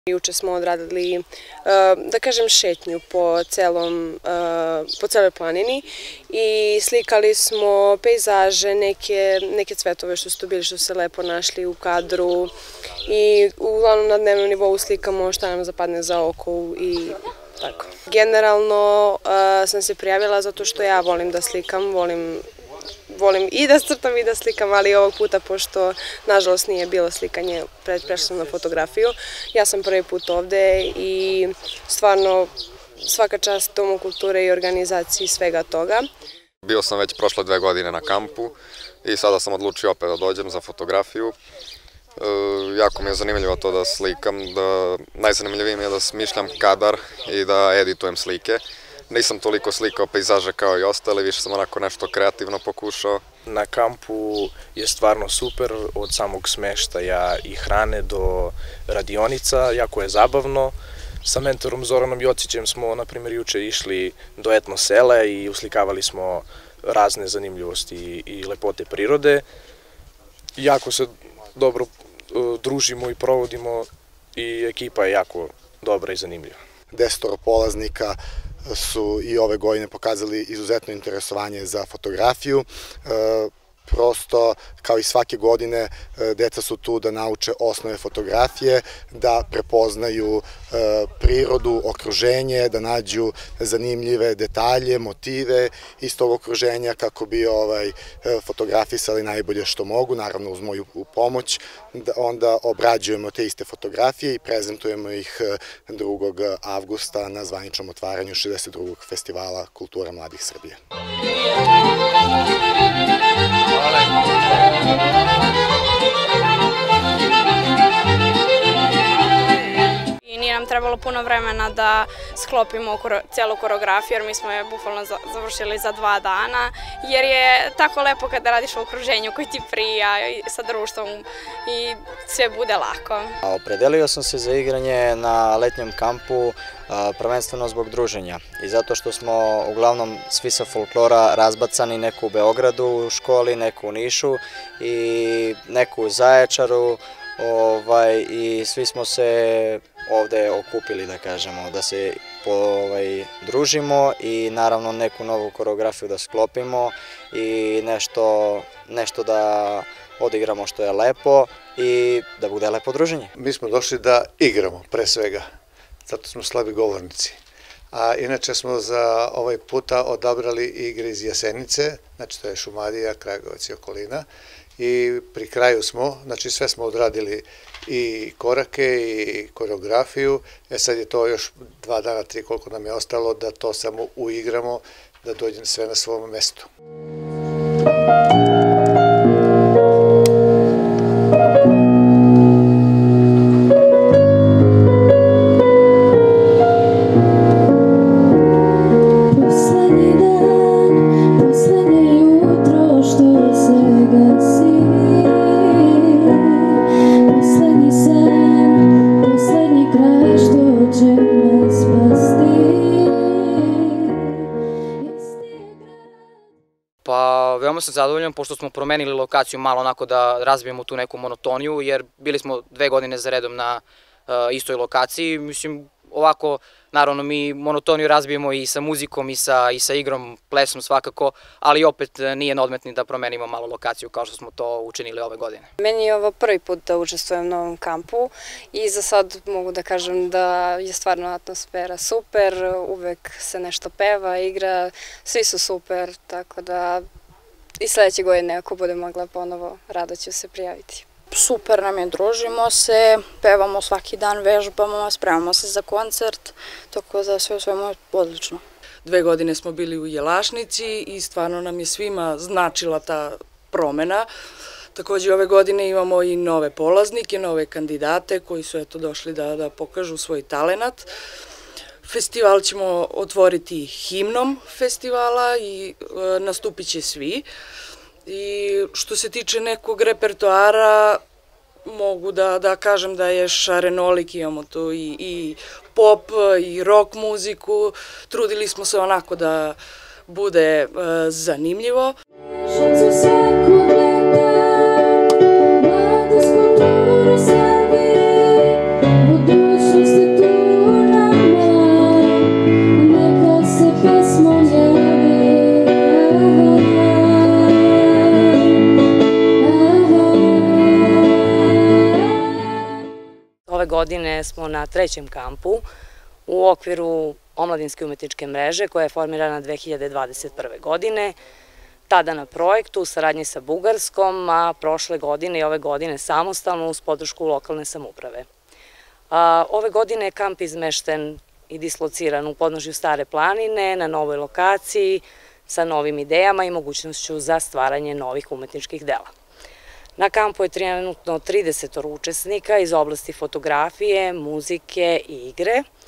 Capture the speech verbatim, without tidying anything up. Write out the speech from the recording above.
Juče smo odradili, da kažem, šetnju po celom, po celoj planini i slikali smo pejzaže, neke, neke cvetove što su tu bili, što su se lepo našli u kadru i uglavnom na dnevnom nivou slikamo šta nam zapadne za oko i tako. Generalno sam se prijavila zato što ja volim da slikam, volim Volim i da crtam i da slikam, ali ovog puta, pošto nažalost nije bilo slikanje, prešla sam na fotografiju. Ja sam prvi put ovde i stvarno svaka čast Domu kulture i organizaciji svega toga. Bio sam već prošle dve godine na kampu i sada sam odlučio opet da dođem za fotografiju. Jako mi je zanimljivo to da slikam, da najzanimljivije mi je da smišljam kadar i da editujem slike. Nisam toliko slikao pejzaže kao i ostali, više sam onako nešto kreativno pokušao. Na kampu je stvarno super, od samog smeštaja i hrane do radionica, jako je zabavno. Sa mentorom Zoranom Jocićem smo, na primjer, juče išli do etno sela i uslikavali smo razne zanimljivosti i lepote prirode. Jako se dobro družimo i provodimo i ekipa je jako dobra i zanimljiva. Desetoro polaznika su i ove godine pokazali izuzetno interesovanje za fotografiju. Prosto, kao i svake godine, deca su tu da nauče osnove fotografije, da prepoznaju prirodu, okruženje, da nađu zanimljive detalje, motive iz tog okruženja kako bi fotografisali najbolje što mogu, naravno uz moju pomoć. Onda obrađujemo te iste fotografije i prezentujemo ih drugog avgusta na zvaničnom otvaranju šezdeset drugog festivala Kultura mladih Srbije. I nije nam trebalo puno vremena da sklopimo celu koreografiju, jer mi smo je bukvalno završili za dva dana, jer je tako lepo kada radiš u okruženju koji ti prija sa društvom i sve bude lako. Opredelio sam se za igranje na letnjem kampu prvenstveno zbog druženja i zato što smo uglavnom svi sa folklora razbacani, neku u Beogradu u školi, neku u Nišu i neku u Zaječaru i svi smo se ovde okupili, da kažemo, da se družimo i naravno neku novu koreografiju da sklopimo i nešto da odigramo što je lepo i da bude lepo druženje. Mi smo došli da igramo, pre svega, zato smo slabi govornici. A inače smo za ovaj puta odabrali igre iz Jasenice, znači to je Šumadija, Kragujevac i okolina. I pri kraju smo, znači sve smo odradili i korake i koreografiju, e sad je to još dva dana, tri koliko nam je ostalo da to samo uigramo, da dođe sve na svom mestu. Pa, veoma sam zadovoljan pošto smo promenili lokaciju malo onako da razbijemo tu neku monotoniju, jer bili smo dve godine za redom na istoj lokaciji. Mislim, ovako, naravno, mi monotoniju razbijemo i sa muzikom i sa igrom, plesom svakako, ali opet nije na odmet ni da promenimo malo lokaciju kao što smo to učinili ove godine. Meni je ovo prvi put da učestvujem na ovom kampu i za sad mogu da kažem da je stvarno atmosfera super, uvek se nešto peva, igra, svi su super, tako da i sledeće godine ako budem mogla ponovo, rado ću se prijaviti. Super nam je, družimo se, pevamo svaki dan, vežbamo, spremamo se za koncert, tako da sve u svemu je odlično. Dve godine smo bili u Jelašnici i stvarno nam je svima značila ta promena. Takođe ove godine imamo i nove polaznike, nove kandidate koji su eto došli da pokažu svoj talenat. Festival ćemo otvoriti himnom festivala i nastupit će svi. I što se tiče nekog repertoara, mogu da kažem da je šarenolik, imamo tu i pop i rock muziku, trudili smo se onako da bude zanimljivo. Budućnost godine smo na trećem kampu u okviru Omladinske umetničke mreže koja je formirana dve hiljade dvadeset prve. godine. Tada na projektu u saradnji sa Bugarskom, a prošle godine i ove godine samostalno uz podršku lokalne samouprave. Ove godine je kamp izmešten i dislociran u podnožju Stare planine na novoj lokaciji sa novim idejama i mogućnošću za stvaranje novih umetničkih dela. Na kampu je trenutno trideset učesnika iz oblasti fotografije, muzike i igre.